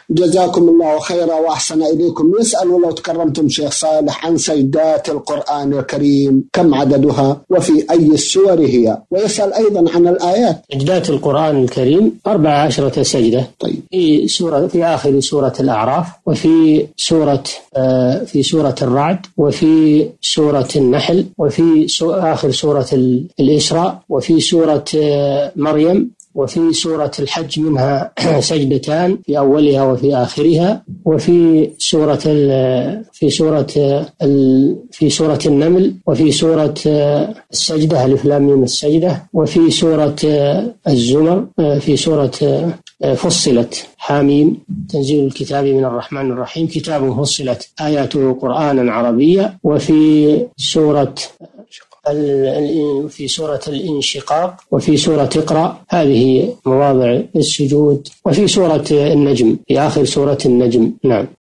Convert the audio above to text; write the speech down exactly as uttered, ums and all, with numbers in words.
جزاكم الله خيرا وأحسن إليكم. يسأل لو تكرمتم شيخ صالح عن سجدات القرآن الكريم، كم عددها وفي أي السور هي؟ ويسأل أيضا عن الآيات. سجدات القرآن الكريم أربع عشرة سجدة. طيب. في سورة في آخر سورة الأعراف، وفي سورة آه في سورة الرعد، وفي سورة النحل، وفي سو آخر سورة الإسراء، وفي سورة آه مريم، وفي سورة الحج منها سجدتان في أولها وفي آخرها، وفي سورة في سورة في سورة النمل، وفي سورة السجدة ألف لام ميم السجدة، وفي سورة الزمر، في سورة فصلت حاميم تنزيل الكتاب من الرحمن الرحيم كتاب فصلت آياته قرآنا عربيا، وفي سورة في سورة الانشقاق، وفي سورة اقرأ، هذه مواضع السجود، وفي سورة النجم في آخر سورة النجم. نعم.